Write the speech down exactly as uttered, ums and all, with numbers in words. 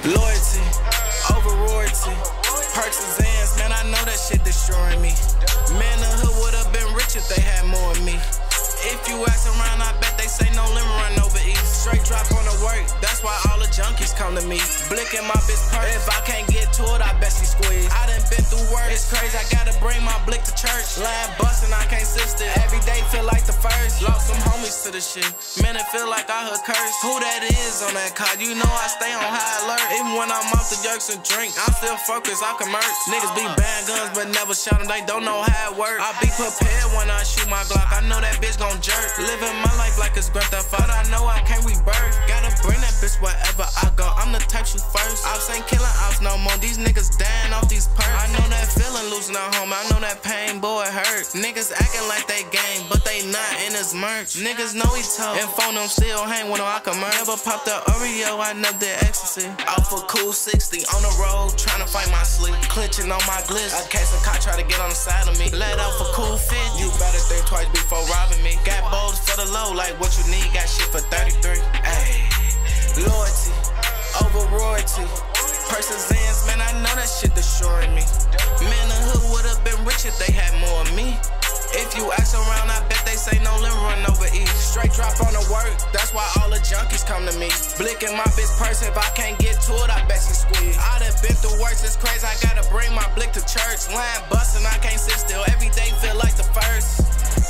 Loyalty, over royalty. Perks and Zans, man, I know that shit destroying me. Man, the hood would've been rich if they had more of me. If you ask around, I bet they say no limit run over east. Straight drop on the work, that's why all the junkies come to me. Blick in my bitch purse, if I can't get to it, I bet she squeeze. I done been through work, it's crazy, I gotta bring my blick to church. Line bustin', I can't sit still. Every day feel like the first. Lost some homies to the shit, man, it feel like I heard curse. Who that is on that card? You know I stay on high alert. Even when I'm off the jerks and drink, I'm still focused, I can merch. Niggas be bang guns, but never shout them, they don't know how it work. I be prepared when I shoot my Glock, I know that bitch gon' jerk. Living my life like it's Grand Theft Auto, I know I can't rebirth. Gotta bring that bitch wherever I go, I'm the type shoot first. Ops ain't killing ops no more, these niggas dying off these perks. I know that feeling losing at home, I know that pain, boy, it hurt. Niggas acting like they gang, but they not in his merch. Niggas know he told, and phone them still hang when I can merch. Never popped the Oreo, I never did ecstasy. Off a cool sixty, on the road, trying to fight my sleep. Clutching on my glitz, a case of cop try to get on the side of me. Let off a cool fit, you better think twice before robbing me. Got bowls for the low, like what you need, got shit for thirty-three. Ayy, loyalty, over royalty. Perks and Zans, man, I know that shit destroying me. Man, the hood would've been rich if they had more of me. If you ask around, I bet they say no limit run over east. Straight drop on the work, that's why all the junkies come to me. Blick in my bitch purse, if I can't get to it, I bet she squeeze. I done been through worse, it's crazy, I gotta bring my blick to church. Line bustin', I can't sit still, every day feel like the first.